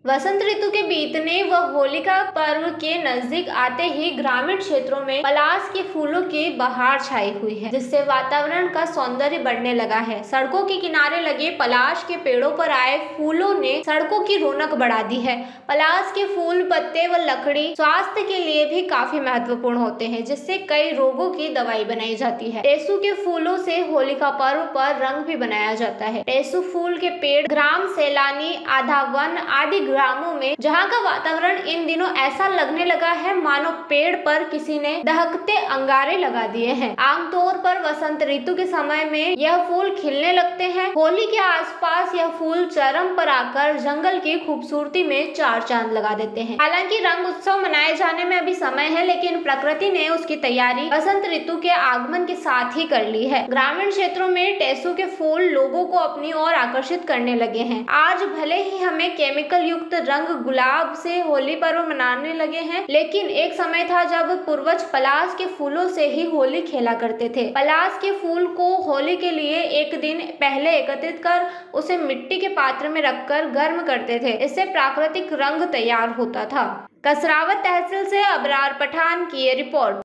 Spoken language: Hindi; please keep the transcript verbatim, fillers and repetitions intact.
वसंत ऋतु के बीतने व होलिका पर्व के नजदीक आते ही ग्रामीण क्षेत्रों में पलाश के फूलों की बहार छाई हुई है, जिससे वातावरण का सौंदर्य बढ़ने लगा है। सड़कों के किनारे लगे पलाश के पेड़ों पर आए फूलों ने सड़कों की रौनक बढ़ा दी है। पलाश के फूल, पत्ते व लकड़ी स्वास्थ्य के लिए भी काफी महत्वपूर्ण होते हैं, जिससे कई रोगों की दवाई बनाई जाती है। टेसू के फूलों से होलिका पर्व पर रंग भी बनाया जाता है। टेसू फूल के पेड़ ग्राम सैलानी, आधा वन आदि ग्रामों में जहाँ का वातावरण इन दिनों ऐसा लगने लगा है मानो पेड़ पर किसी ने दहकते अंगारे लगा दिए हैं। आमतौर पर वसंत ऋतु के समय में यह फूल खिलने लगते हैं। होली के आसपास यह फूल चरम पर आकर जंगल की खूबसूरती में चार चांद लगा देते हैं। हालांकि रंग उत्सव मनाए जाने में अभी समय है, लेकिन प्रकृति ने उसकी तैयारी वसंत ऋतु के आगमन के साथ ही कर ली है। ग्रामीण क्षेत्रों में टेसू के फूल लोगों को अपनी ओर आकर्षित करने लगे हैं। आज भले ही हमें केमिकल युक्त रंग गुलाब से होली पर्व मनाने लगे हैं, लेकिन एक समय था जब पूर्वज पलाश के फूलों से ही होली खेला करते थे। पलाश के फूल को होली के लिए एक दिन पहले एकत्रित कर उसे मिट्टी के पात्र में रखकर गर्म करते थे। इससे प्राकृतिक रंग तैयार होता था। कसरावत तहसील से अबरार पठान की ये रिपोर्ट।